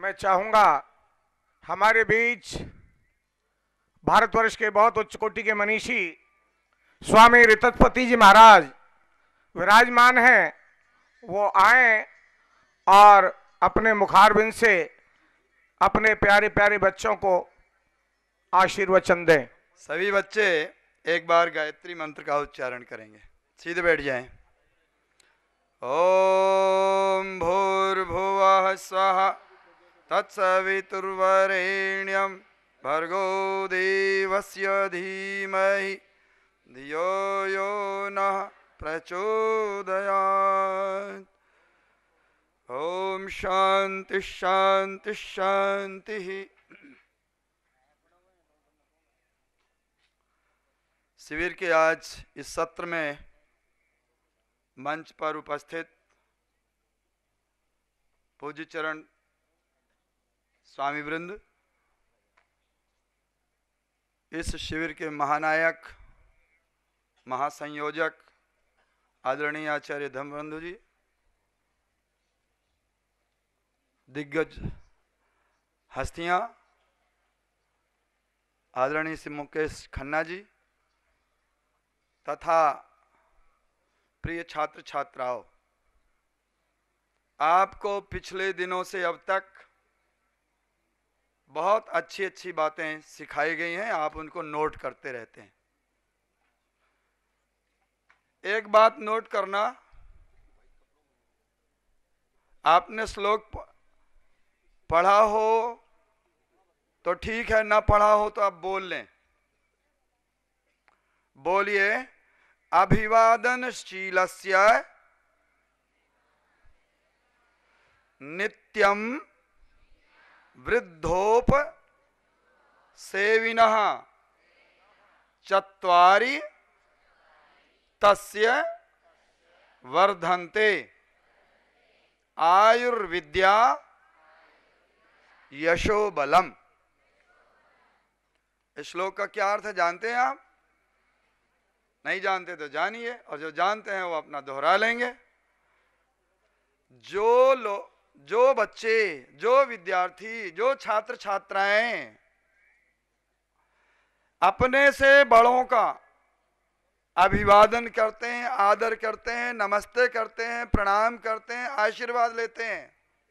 मैं चाहूंगा हमारे बीच भारतवर्ष के बहुत उच्च कोटि के मनीषी स्वामी ऋतपति जी महाराज विराजमान हैं। वो आए और अपने मुखारबिंद से अपने प्यारे प्यारे बच्चों को आशीर्वचन दें। सभी बच्चे एक बार गायत्री मंत्र का उच्चारण करेंगे। सीधे बैठ जाएं। ओम भूर्भुवः स्वः तत्सवितुर्वरेण्यं भर्गो देवस्य धीमहि धियो यो नः प्रचोदयात्। ओम शांति शांति शांति। शिविर के आज इस सत्र में मंच पर उपस्थित पूज्य चरण स्वामी वृंद, इस शिविर के महानायक महासंयोजक आदरणीय आचार्य धर्मबंधु जी, दिग्गज हस्तियां आदरणीय श्री मुकेश खन्ना जी तथा प्रिय छात्र छात्राओं, आपको पिछले दिनों से अब तक बहुत अच्छी अच्छी बातें सिखाई गई हैं। आप उनको नोट करते रहते हैं। एक बात नोट करना, आपने श्लोक पढ़ा हो तो ठीक है, ना पढ़ा हो तो आप बोल लें। बोलिए, अभिवादनशीलस्य नित्यं वृद्धोप सेविनः चत्वारि तस्य वर्धन्ते आयुर्विद्या यशोबलम। इस श्लोक का क्या अर्थ है जानते हैं आप? नहीं जानते तो जानिए, और जो जानते हैं वो अपना दोहरा लेंगे। जो बच्चे, जो विद्यार्थी, जो छात्र छात्राएं अपने से बड़ों का अभिवादन करते हैं, आदर करते हैं, नमस्ते करते हैं, प्रणाम करते हैं, आशीर्वाद लेते हैं,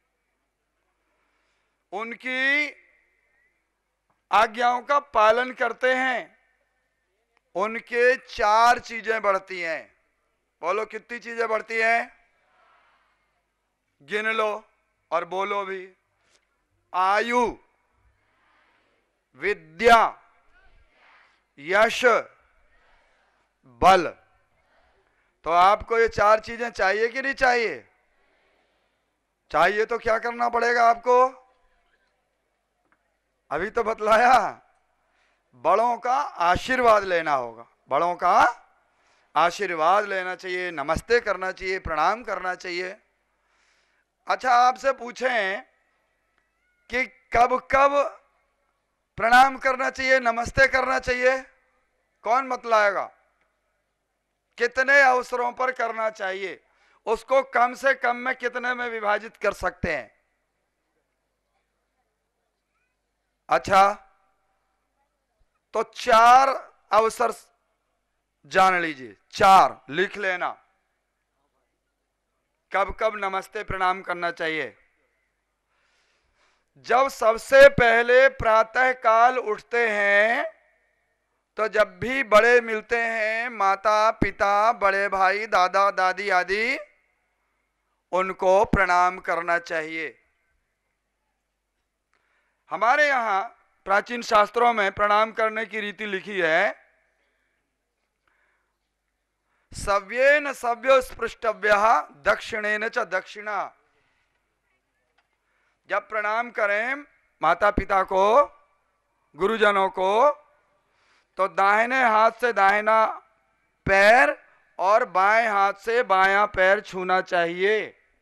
उनकी आज्ञाओं का पालन करते हैं, उनके 4 चीजें बढ़ती हैं। बोलो, कितनी चीजें बढ़ती हैं? गिन लो और बोलो भी। आयु, विद्या, यश, बल। तो आपको ये 4 चीजें चाहिए कि नहीं चाहिए? चाहिए तो क्या करना पड़ेगा आपको? अभी तो बतलाया, बड़ों का आशीर्वाद लेना होगा। बड़ों का आशीर्वाद लेना चाहिए, नमस्ते करना चाहिए, प्रणाम करना चाहिए। अच्छा, आपसे पूछें कि कब कब प्रणाम करना चाहिए, नमस्ते करना चाहिए, कौन बतलाएगा? कितने अवसरों पर करना चाहिए, उसको कम से कम में कितने में विभाजित कर सकते हैं? अच्छा, तो 4 अवसर जान लीजिए, 4 लिख लेना। कब कब नमस्ते प्रणाम करना चाहिए? जब सबसे पहले प्रातः काल उठते हैं तो जब भी बड़े मिलते हैं, माता पिता, बड़े भाई, दादा दादी आदि, उनको प्रणाम करना चाहिए। हमारे यहां प्राचीन शास्त्रों में प्रणाम करने की रीति लिखी है, सव्येन सव्यो स्पृष्टव्यः दक्षिणेन च दक्षिणा। जब प्रणाम करें माता पिता को, गुरुजनों को, तो दाहिने हाथ से दाहिना पैर और बाएं हाथ से बायां पैर छूना चाहिए।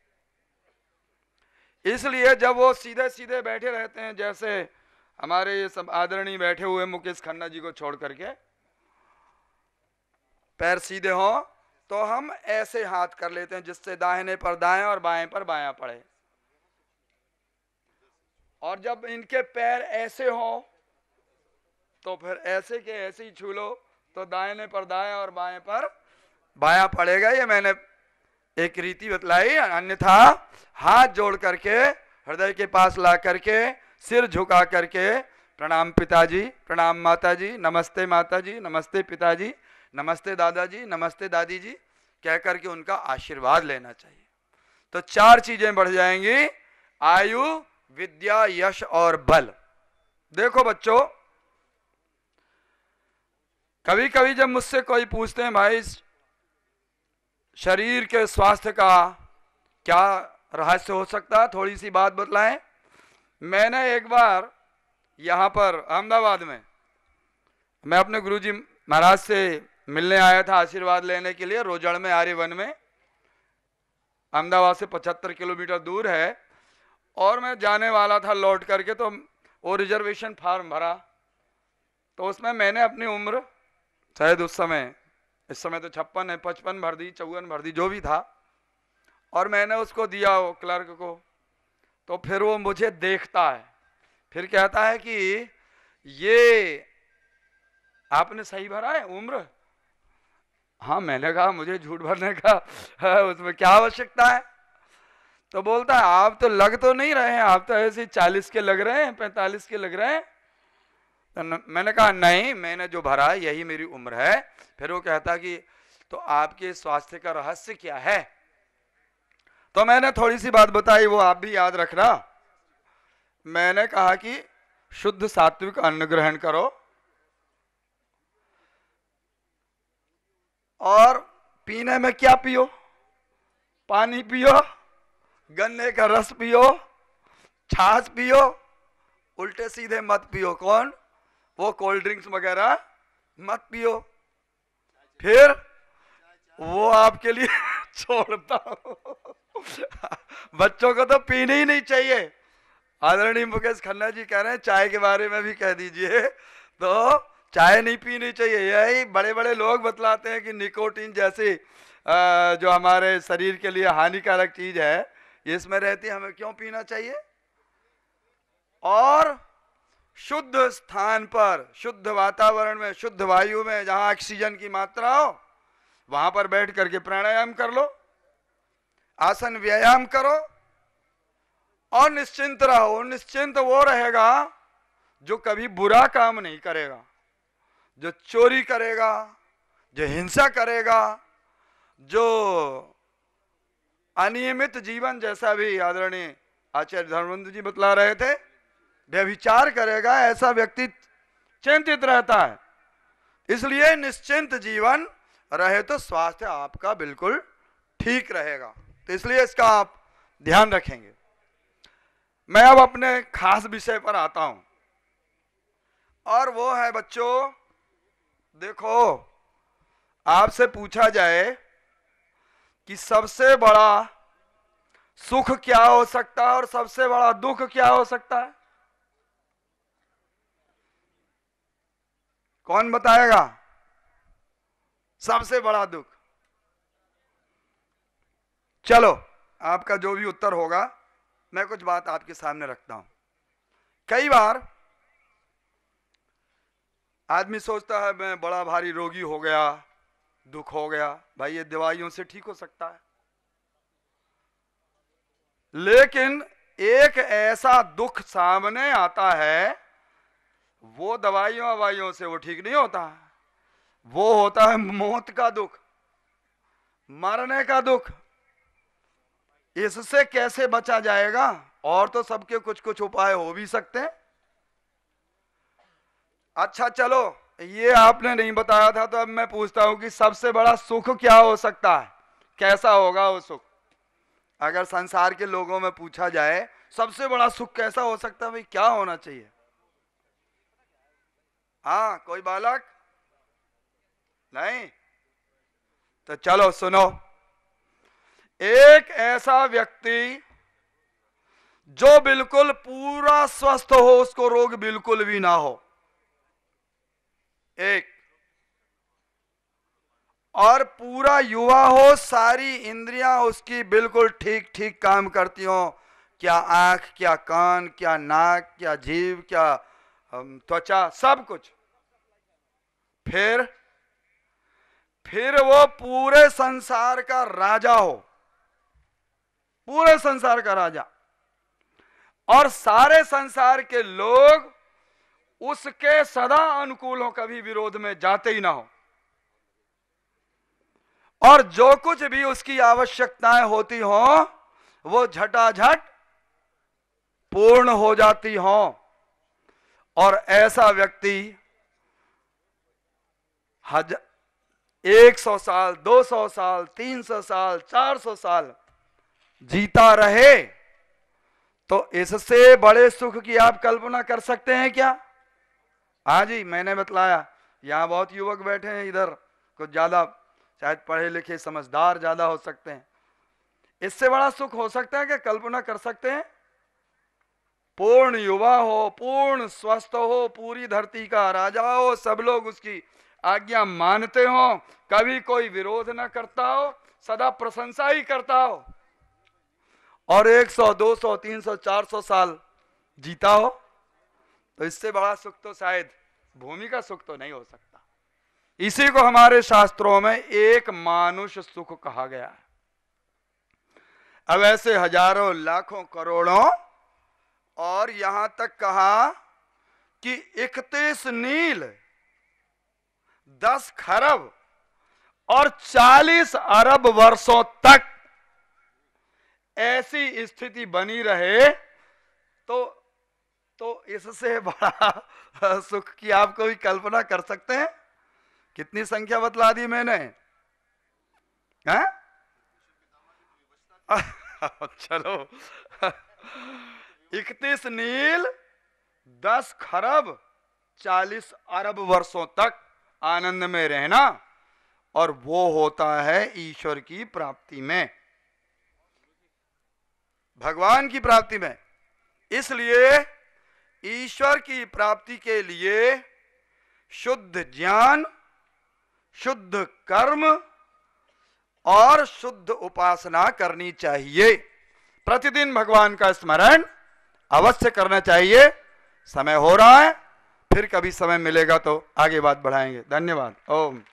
इसलिए जब वो सीधे सीधे बैठे रहते हैं, जैसे हमारे ये सब आदरणीय बैठे हुए मुकेश खन्ना जी को छोड़ करके, पैर सीधे हो तो हम ऐसे हाथ कर लेते हैं जिससे दाहिने पर दाएं और बाएं पर बायां पड़े। और जब इनके पैर ऐसे हो तो फिर ऐसे के ऐसे ही छू लो, तो दाहिने पर दाएं और बाएं पर बायां पड़ेगा। ये मैंने एक रीति बतलाई। अन्यथा हाथ जोड़ करके हृदय के पास ला करके सिर झुका करके प्रणाम पिताजी, प्रणाम माताजी, नमस्ते माताजी, नमस्ते पिताजी, नमस्ते दादाजी, नमस्ते दादी जी कह करके उनका आशीर्वाद लेना चाहिए। तो 4 चीजें बढ़ जाएंगी, आयु, विद्या, यश और बल। देखो बच्चों, कभी कभी जब मुझसे कोई पूछते हैं भाई शरीर के स्वास्थ्य का क्या रहस्य हो सकता है, थोड़ी सी बात बतलाएं। मैंने एक बार यहाँ पर अहमदाबाद में मैं अपने गुरुजी महाराज से मिलने आया था आशीर्वाद लेने के लिए, रोजड़ में आर्यवन में। अहमदाबाद से 75 किलोमीटर दूर है और मैं जाने वाला था लौट करके, तो वो रिजर्वेशन फार्म भरा, तो उसमें मैंने अपनी उम्र शायद उस समय, इस समय तो 56 है, 55 भर दी, 54 भर दी, जो भी था, और मैंने उसको दिया वो क्लर्क को। तो फिर वो मुझे देखता है, फिर कहता है कि ये आपने सही भरा है उम्र? हाँ, मैंने कहा मुझे झूठ भरने का उसमें क्या आवश्यकता है। तो बोलता है आप तो लग तो नहीं रहे हैं, आप तो ऐसे 40 के लग रहे हैं, 45 के लग रहे हैं। तो मैंने कहा नहीं, मैंने जो भरा है यही मेरी उम्र है। फिर वो कहता कि तो आपके स्वास्थ्य का रहस्य क्या है? तो मैंने थोड़ी सी बात बताई, वो आप भी याद रखना। मैंने कहा कि शुद्ध सात्विक अन्न ग्रहण करो और पीने में क्या पियो? पानी पियो, गन्ने का रस पियो, छाछ पियो, उल्टे सीधे मत पियो। कौन? वो कोल्ड ड्रिंक्स वगैरह मत पियो। फिर वो आपके लिए छोड़ता हूं। बच्चों को तो पीने ही नहीं चाहिए। आदरणीय मुकेश खन्ना जी कह रहे हैं चाय के बारे में भी कह दीजिए, तो चाय नहीं पीनी चाहिए। यही बड़े बड़े लोग बतलाते हैं कि निकोटीन जैसी जो हमारे शरीर के लिए हानिकारक चीज है इसमें रहती है, हमें क्यों पीना चाहिए? और शुद्ध स्थान पर, शुद्ध वातावरण में, शुद्ध वायु में, जहां ऑक्सीजन की मात्रा हो, वहां पर बैठ करके प्राणायाम कर लो, आसन व्यायाम करो और निश्चिंत रहो। निश्चिंत वो रहेगा जो कभी बुरा काम नहीं करेगा, जो चोरी करेगा, जो हिंसा करेगा, जो अनियमित जीवन, जैसा भी आदरणीय आचार्य धर्मेंद्र जी बतला रहे थे, व्यभिचार करेगा, ऐसा व्यक्ति चिंतित रहता है। इसलिए निश्चिंत जीवन रहे तो स्वास्थ्य आपका बिल्कुल ठीक रहेगा। तो इसलिए इसका आप ध्यान रखेंगे। मैं अब अपने खास विषय पर आता हूं, और वो है बच्चों, देखो आपसे पूछा जाए कि सबसे बड़ा सुख क्या हो सकता है और सबसे बड़ा दुख क्या हो सकता है? कौन बताएगा? सबसे बड़ा दुख। चलो, आपका जो भी उत्तर होगा, मैं कुछ बात आपके सामने रखता हूं। कई बार आदमी सोचता है मैं बड़ा भारी रोगी हो गया, दुख हो गया। भाई ये दवाइयों से ठीक हो सकता है, लेकिन एक ऐसा दुख सामने आता है, वो दवाइयों से वो ठीक नहीं होता। वो होता है मौत का दुख, मरने का दुख। इससे कैसे बचा जाएगा? और तो सबके कुछ कुछ उपाय हो भी सकते हैं। अच्छा चलो, ये आपने नहीं बताया था, तो अब मैं पूछता हूं कि सबसे बड़ा सुख क्या हो सकता है? कैसा होगा वो सुख? अगर संसार के लोगों में पूछा जाए सबसे बड़ा सुख कैसा हो सकता है, भाई क्या होना चाहिए? हाँ, कोई बालक? नहीं? तो चलो सुनो। एक ऐसा व्यक्ति जो बिल्कुल पूरा स्वस्थ हो, उसको रोग बिल्कुल भी ना हो, एक, और पूरा युवा हो, सारी इंद्रियां उसकी बिल्कुल ठीक ठीक काम करती हो, क्या आंख, क्या कान, क्या नाक, क्या जीभ, क्या त्वचा, सब कुछ। फिर वो पूरे संसार का राजा हो, पूरे संसार का राजा, और सारे संसार के लोग उसके सदा अनुकूल हो, कभी विरोध में जाते ही ना हो, और जो कुछ भी उसकी आवश्यकताएं होती हो वो झटाझट पूर्ण हो जाती हो। और ऐसा व्यक्ति 100 साल, 200 साल, 300 साल, 400 साल जीता रहे, तो इससे बड़े सुख की आप कल्पना कर सकते हैं क्या? हाँ जी, मैंने बतलाया, यहां बहुत युवक बैठे हैं, इधर कुछ ज्यादा शायद पढ़े लिखे समझदार ज्यादा हो सकते हैं। इससे बड़ा सुख हो सकता है कि कल्पना कर सकते हैं? पूर्ण युवा हो, पूर्ण स्वस्थ हो, पूरी धरती का राजा हो, सब लोग उसकी आज्ञा मानते हो, कभी कोई विरोध ना करता हो, सदा प्रशंसा ही करता हो, और 100, 200, 300, 400 साल जीता हो, तो इससे बड़ा सुख तो शायद भूमि का सुख तो नहीं हो सकता। इसी को हमारे शास्त्रों में एक मानुष सुख कहा गया है। अब ऐसे हजारों, लाखों, करोड़ों, और यहां तक कहा कि 31 नील, 10 खरब और 40 अरब वर्षों तक ऐसी स्थिति बनी रहे, तो इससे बड़ा सुख की आप कोई कल्पना कर सकते हैं? कितनी संख्या बतला दी मैंने, हैं? चलो 31 नील, 10 खरब, 40 अरब वर्षों तक आनंद में रहना, और वो होता है ईश्वर की प्राप्ति में, भगवान की प्राप्ति में। इसलिए ईश्वर की प्राप्ति के लिए शुद्ध ज्ञान, शुद्ध कर्म और शुद्ध उपासना करनी चाहिए। प्रतिदिन भगवान का स्मरण अवश्य करना चाहिए। समय हो रहा है, फिर कभी समय मिलेगा तो आगे बात बढ़ाएंगे। धन्यवाद। ओम।